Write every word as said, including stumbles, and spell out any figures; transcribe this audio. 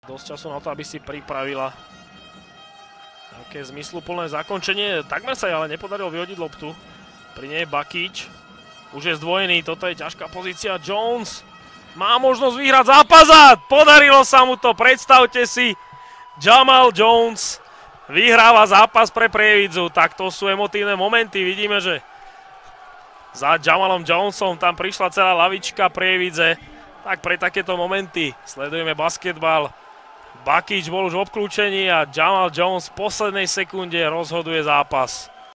Dosť času na to, aby si pripravila také zmysluplné zakončenie. Takmer sa jej ale nepodarilo vyhodiť loptu. Pri nej Bakič. Už je zdvojený, toto je ťažká pozícia. Jones má možnosť vyhrať zápas a podarilo sa mu to. Predstavte si, Jamal Jones vyhráva zápas pre Prievidzu. Tak to sú emotívne momenty. Vidíme, že za Jamalom Jonesom tam prišla celá lavička Prievidze. Tak pre takéto momenty sledujeme basketbal. Bakič bol už v obklúčení a Jamal Jones v poslednej sekunde rozhoduje zápas.